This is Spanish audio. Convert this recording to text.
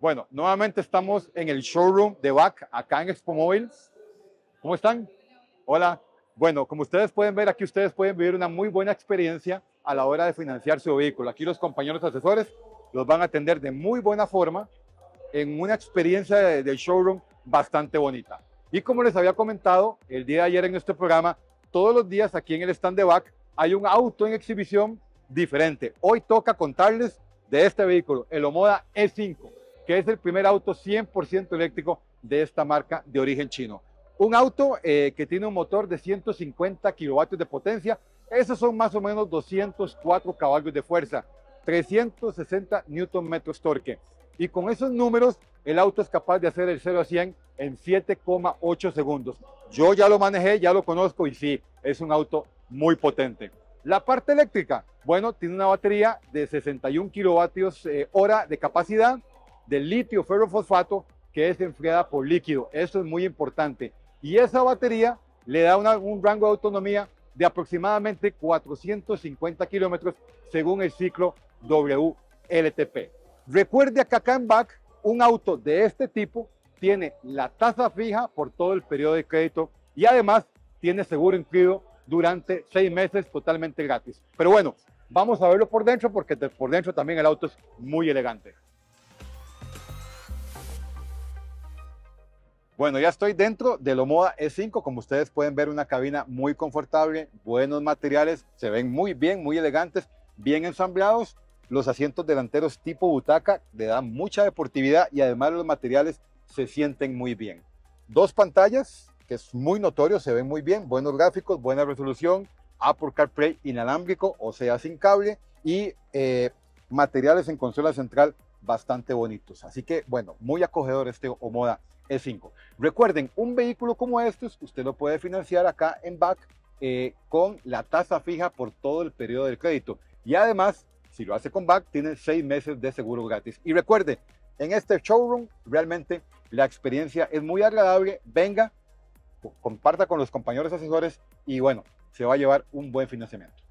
Bueno, nuevamente estamos en el showroom de BAC, acá en Expo Móvil. ¿Cómo están? Hola. Bueno, como ustedes pueden ver, aquí ustedes pueden vivir una muy buena experiencia a la hora de financiar su vehículo. Aquí los compañeros asesores los van a atender de muy buena forma en una experiencia del showroom bastante bonita. Y como les había comentado el día de ayer en nuestro programa, todos los días aquí en el stand de BAC hay un auto en exhibición diferente. Hoy toca contarles de este vehículo, el Omoda E5, que es el primer auto 100% eléctrico de esta marca de origen chino. Un auto que tiene un motor de 150 kilovatios de potencia. Esos son más o menos 204 caballos de fuerza, 360 Newton metros torque. Y con esos números, el auto es capaz de hacer el 0 a 100 en 7,8 segundos. Yo ya lo manejé, ya lo conozco y sí, es un auto muy potente. La parte eléctrica, bueno, tiene una batería de 61 kilovatios hora de capacidad de litio ferrofosfato que es enfriada por líquido. Eso es muy importante. Y esa batería le da un rango de autonomía de aproximadamente 450 kilómetros según el ciclo WLTP. Recuerde que acá en BAC, un auto de este tipo tiene la tasa fija por todo el periodo de crédito y además tiene seguro incluido durante 6 meses totalmente gratis. Pero bueno, vamos a verlo por dentro porque por dentro también el auto es muy elegante. Bueno, ya estoy dentro del Omoda E5, como ustedes pueden ver, una cabina muy confortable, buenos materiales, se ven muy bien, muy elegantes, bien ensamblados. Los asientos delanteros tipo butaca le dan mucha deportividad y además los materiales se sienten muy bien. 2 pantallas, que es muy notorio, se ven muy bien, buenos gráficos, buena resolución, Apple CarPlay inalámbrico, o sea, sin cable, y materiales en consola central bastante bonitos. Así que, bueno, muy acogedor este Omoda E5. Recuerden, un vehículo como estos, usted lo puede financiar acá en BAC con la tasa fija por todo el periodo del crédito. Y además, si lo hace con BAC, tiene 6 meses de seguro gratis. Y recuerde, en este showroom, realmente la experiencia es muy agradable. Venga, comparta con los compañeros asesores y bueno, se va a llevar un buen financiamiento.